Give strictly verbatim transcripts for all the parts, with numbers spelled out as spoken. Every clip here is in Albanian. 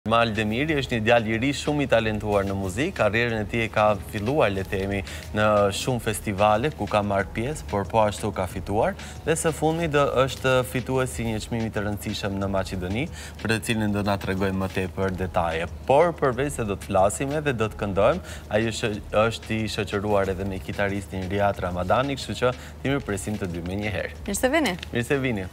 Mal Demiri është një djalë i ri shumë i talentuar në muzikë. Karrierën e tij ka filluar, le të themi, në shumë festivale ku ka marrë pjesë, por po ashtu ka fituar dhe së fundmi do është fituesi një çmimi të rëndësishëm në Maqedoni, për të cilin do na tregojë më tepër detaje. Por përveç se do të flasim edhe do të këndojmë, ai është i shoqëruar edhe me kitaristin Riat Ramadani, kështu që ti mirëpresim të dy menjëherë. Mirë se vini. Mirë se vini.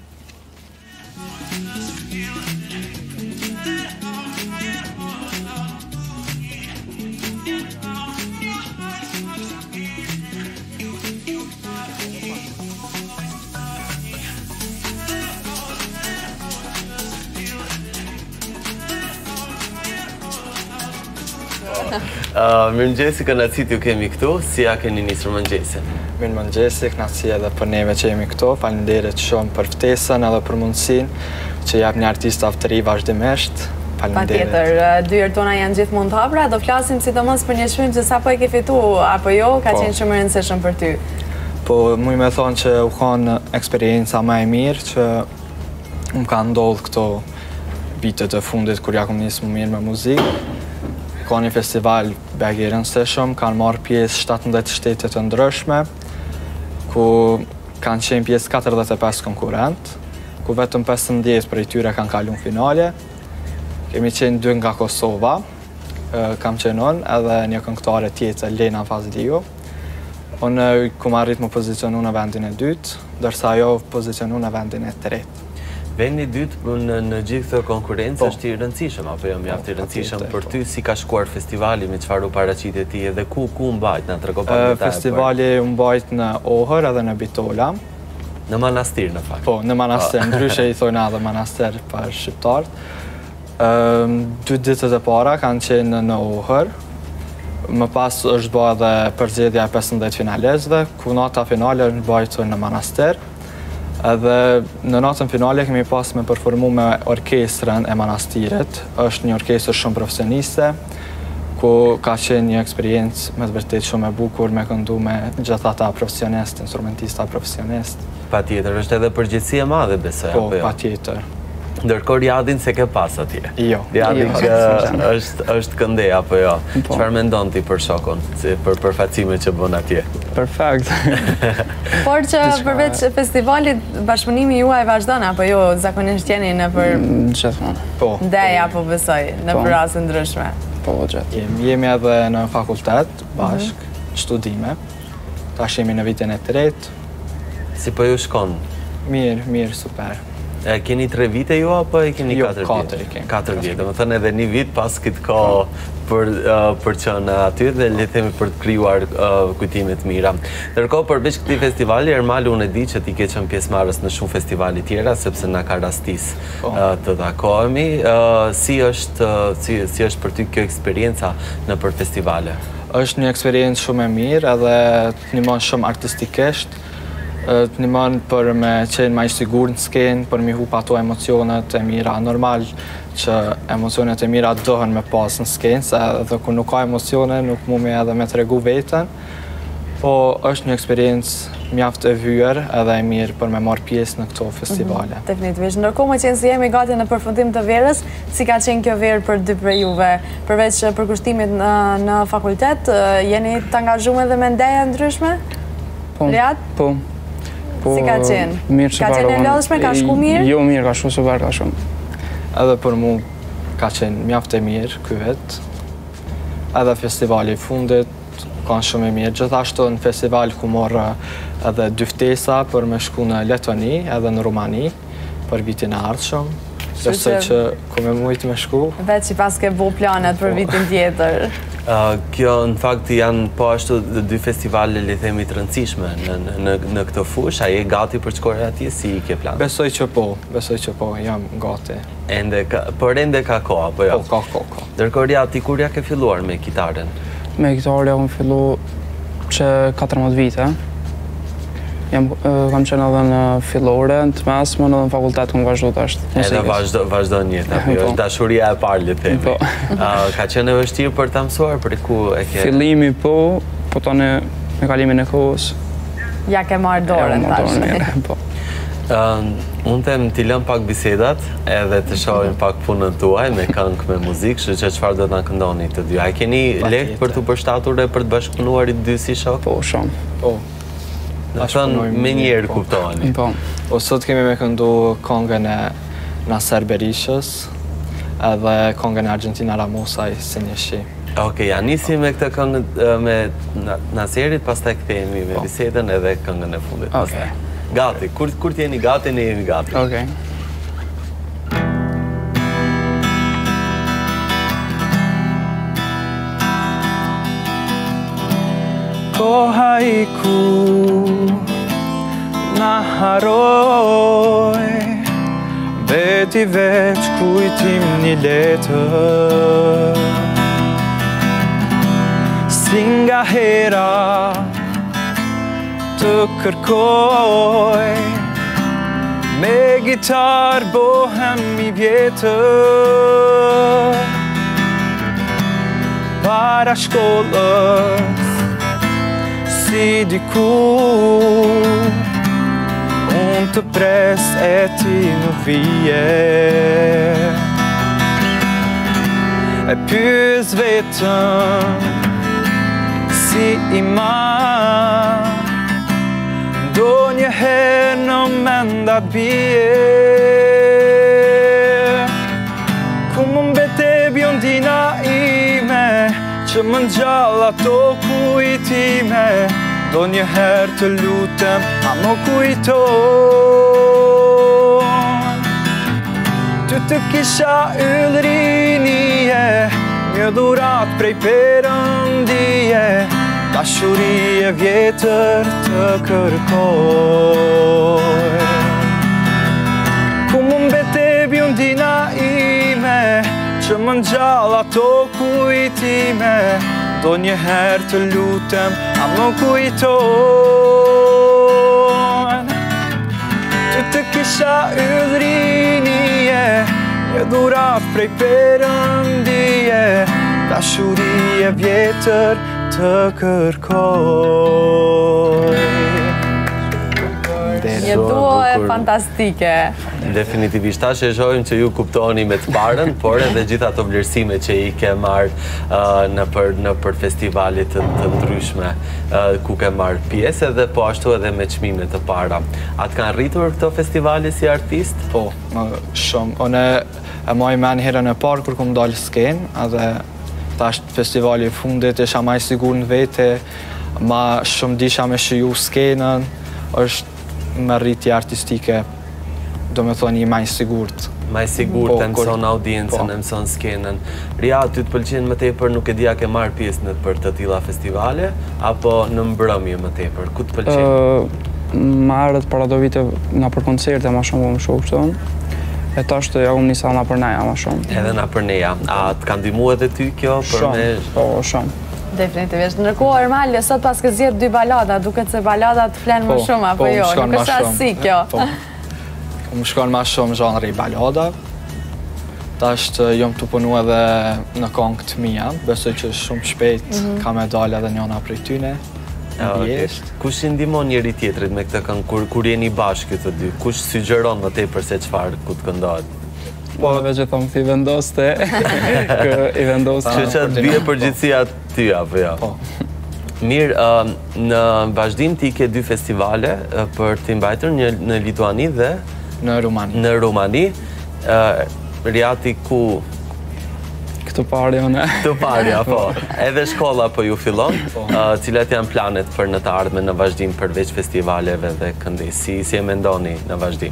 Mirëmëngjesi, kënaqësi ju kemi këtu. Si ja keni nisur mëngjesin? Mirëmëngjesi, kënaqësi edhe për neve që jemi këtu. Faleminderit shumë për ftesën edhe për mundësinë që jap një artist të ri vazhdimisht. Faleminderit. Patjetër, dy herë tona janë gjithmonë të hapura. Do flasim sidomos për një çmim që sapo e ke fituar apo jo, ka qenë shumë e rëndësishëm për ty. Po, muj me thonë që u kanë eksperienca më e mirë që më ka ndodhur këto vitet e fundit kur ja kam nisur më mirë me muzikë. Ka një festival begi i rëndësishëm, kanë marrë pjesë shtatëmbëdhjetë shtete të ndryshme, ku kanë qenë pjesë katërdhjetë e pesë konkurrent, ku vetëm pesëmbëdhjetë prej tyre kanë kaluar në finale. Kemi qenë dy nga Kosova, kam qenë unë, edhe një këngëtare tjetër, Lena Fazliu. Unë kam arrit më pozicionu në vendin e dytë, ndërsa ajo pozicionu në vendin e tretë. Vendi i dytë në gjithë këtë konkurrencë është i rëndësishëm, apo jo mjaft i rëndësishëm për ty? Si ka shkuar festivali, me çfarë u paraqitet ti edhe ku ku mbajt, na trego pak detaje? Festivali u mbajt në Ohër edhe në Bitola. Në manastir në fakt. Po, në manastir, ndryshe i thonë edhe manastir për shqiptarët. Dy ditët e para kanë qenë në Ohër. Më pas është bërë edhe përzgjedhja e pesëmbëdhjetë finalistëve, ku nata finale është mbajtur në manastir. Edhe në natën finale kemi pas me performu me orkestrën e manastirit. Është një orkestrë shumë profesioniste, ku ka qenë një eksperiencë me të vërtet shumë e bukur, me këndu me gjithë ata profesionist, instrumentista profesionist. Patjetër, është edhe përgjegjësi e madhe, besoj, apo jo? Po, patjetër. Ndërkohë Riadin se ke pas atje. Jo. Riadin që është këndej, apo jo? Çfarë mendon ti për shokun, për përfacimet që bën atje? Perfekt. Por që përveç festivalit, bashkëpunimi juaj vazhdon, apo jo, zakonisht jeni në për Gjithmonë. Po. ndej, apo besoj, në për raste ndryshme? Po, gjithë. Jemi edhe në fakultet, bashk, studime. Tash jemi në vitin e tretë. Si po ju shkon? Mirë, mirë, super. E keni tre vite ju, apo e keni katër vite? Jo, katër i kemi. Katër vite, më thënë edhe një vit pas këtë ka për qënë aty dhe le themi për të krijuar kujtimet mira. Ndërkohë, përveç këtij festivali, Ermal, unë e di që ti ke qenë pjesëmarrës në shumë festivale tjera, sepse na ka rastis të takohemi. Si është për ty kjo eksperjenca në për festivale? Është një eksperiencë shumë e mirë edhe të ndihmon shumë artistikisht. Të ndihmon për me qenë më i sigurt në skenë, për mi hup ato emocionet e mira. Normal që emocionet e mira dohen me pas në skenë, se edhe kur nuk ka emocione, nuk mu me edhe me tregu veten. Po është një eksperiencë mjaft e vyer edhe e mirë për me marrë pjesë në këto festivale. Definitivisht. Ndërkohë më qenë se jemi gati në përfundim të verës, si ka qenë kjo verë për dy prej juve? Përveç përkushtimit në fakultet, jeni të angazhuar edhe me ndeja ndryshme? Riat? Po. Si ka qenë? Mirë që Ka qenë e lodhshme, ka shku mirë? Jo, mirë, ka shku super, ka shumë. Edhe për mu ka qenë mjaft e mirë ky vit. Edhe festivali i fundit kanë shumë e mirë. Gjithashtu në festival ku morë edhe dy ftesa për me shku në Letoni edhe në Rumani për vitin e ardhshëm. Besoj që ku me mujtë me shku. Veç që pas ke bu planet për vitin tjetër. Kjo në fakt janë po ashtu dy festivale le themi të rëndësishme në këtë fushë. A je gati për të shkuar atje, si i ke plan? Besoj që po, besoj që po, jam gati. Por ende ka kohë, apo jo? Po, ka kohë, ka. Ndërkohë Riat, ti kur ja ke filluar me kitaren? Me kitarë ja kam fillu që katërmbëdhjetë vite. Kam qenë edhe në fillore, në të mesme, edhe në fakultet këmë vazhdo të ashtë. Edhe vazhdo njëtë, apo jo, është dashuria e parë, le themi. Ka qenë e vështirë për të mësuar, për ku e ke? Fillimi po, po tani me kalimin e kohës. Ja ke marrë dorën, tashtë. Unë them t'i lëm pak bisedat edhe të shohim pak punën tuaj me këngë me muzikë, kështu që çfarë do të na këndoni të dy. A keni lehtë për t'u përshtatur e për të bashkëpunuar i dy si shok? Po, shumë. Po. Në thënë me njerë kuptoheni. Po. O sot kemi me këndu këngën e Naser Berishës edhe këngën e Argentina Ramosaj Se një shi. Okej, ja nisi me këtë këngë me Naserit, pastaj kthehemi me bisedën edhe këngën e fundit. Okej. Gati, kur, kur t'jeni gati, ne jemi gati. Okej. Koha i ku na haroj, beti veç kujtim një letër, si nga hera të kërkoj, me gitar bohem i vjetër, para shkollës, si dikur, unë të pres e ti nuk vije. E pyes vetëm, si ima, do një herë në menda bie. Ku më mbete bjondina ime, që më ngjall ato kujtime, do një herë të lutem, a më kujton. Ty të kisha yllrinije, një dhurat prej Perëndije, dashuri e vjetër të kërkoj. Ku më mbete bjondina ime, që më ngjall ato kujtime, do një herë të lutem, a më kujton. Ty të kisha yllrinije, një dhurat prej Perëndije, dashuri e vjetër të kërkoj. Një duo e fantastike. Definitivisht, tash e shohim që ju kuptoni me të parën, por edhe gjitha ato vlerësime që i ke marrë në për festivalit të ndryshme ku ke marrë pjesë edhe po ashtu edhe me çmime të para. A të kanë rritur këto festivale si artist? Po, shumë. Unë e maj men herën e parë kur kom dalë skenë, edhe tash festivali i fundit isha ma i sigur në vete, ma shumë disha me shiju skenën, është me rritje artistike, do me thonë i ma i sigurt. Ma i sigurt e mëson audiencën, e mëson skenën. Ria, ty të pëlqen më tepër, nuk e dija ke marrë pjesë në për të tilla festivale, apo në mbrëmje më tepër? Ku të pëlqen? Marrët para do vite nga për koncerte ma shumë më shumë kështu. E tash të ja unë nisa nga për neja ma shumë. Edhe nga për neja. A të kanë ndihmu edhe ty kjo? Shumë, po, shumë. Definitivist. Ndërkohë, Ermalje, sot pas ke zgjedhur dy balada, duket se baladat flen më shumë, apo jo? Nuk është rastësi kjo. Më shkon ma shumë zhanri balada. Tash të jom të punu edhe në këngë të mija, besoj që shumë shpejt ka me dalë edhe njona prej tyne. Kush i ndihmon njëri tjetrit me këtë këngë kur jeni bashkë të dy? Kush sugjeron më tepër se çfarë ku të këndohet? Po, dhe që thëmë ti vendoste, kë i vendoste. Që që të bje përgjithësia ty, apo jo? Po. Mirë, në vazhdim ti ke dy festivale për t'i mbajtur, një në Lituani dhe në Rumani. Në Rumani. Riati ku... Këtë parja, ne? Këtë parja, po. Edhe shkolla po ju fillon, cilat janë planet për në të ardhme në vazhdim përveç festivaleve dhe këndej. Si e mendoni në vazhdim?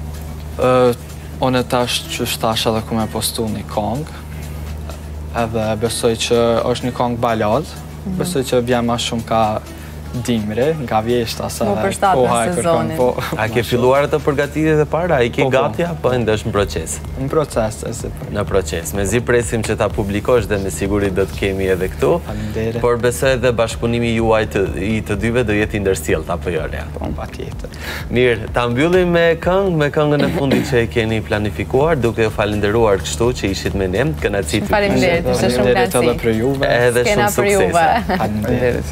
Unë tash që shtash edhe ku me postu një këngë, edhe besoj që është një këngë balad, besoj që vjen ma shumë ka dimri, nga vjeshta se koha e kërkon. A ke filluar të përgatitjet e para? I ke gati apo ende është në proces? Në proces, e si për. Në proces. Me zi presim që ta publikosh dhe me siguri do të kemi edhe këtu. Faleminderit. Por besoj edhe bashkëpunimi juaj i të dyve do jetë i ndërsjellët, apo jo, Rea? Po, patjetër. Mirë, ta mbyllim me këngë, me këngën e fundit që e keni planifikuar, duke ju falenderuar kështu që ishit me ne. Kënaqësi ty. Faleminderit, ishte shumë kënaqësi. Edhe për juve. Edhe shumë suksese. Faleminderit.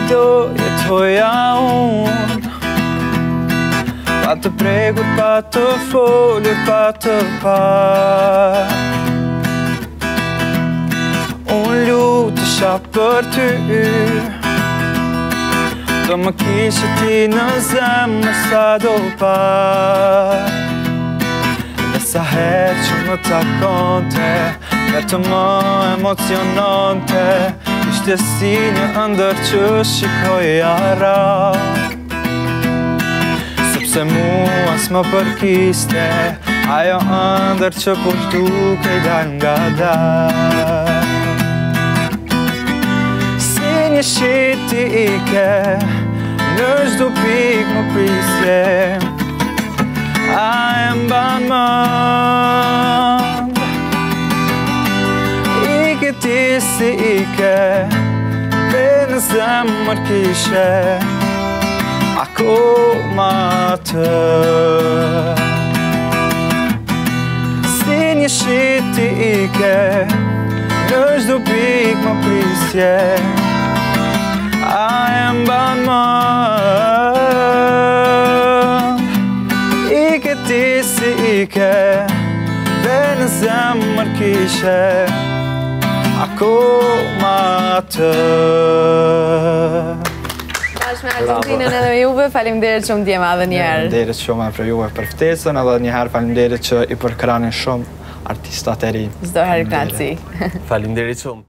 do jetoja unë, pa të prekur, pa të folur, pa të parë. Unë lutesha për ty, do më kishe ti në zemër sa do parë. Dhe sa herë që më takonte, vetëm më emocionante, ishte si një ëndër që shikoja rrallë. Sepse mua s'më përkiste ajo ëndër që po shtukej dal nga dal. Si një shiti ike, në çdo pikë më prisje, a e mban mend. Ike ti si ike, dhe në zemër kishe akoma të. Si një shiti ike, në çdo pikë më prisje, a e mban mend. Ike ti si ike, dhe në zemër kishe akoma të. Me Argentinën edhe me juve, faleminderit shumë djema edhe njerë. Faleminderit shumë për juve për ftesën, edhe njëherë faleminderit që i përkranin shumë artistat e ri. Çdo herë knaçi. Faleminderit shumë.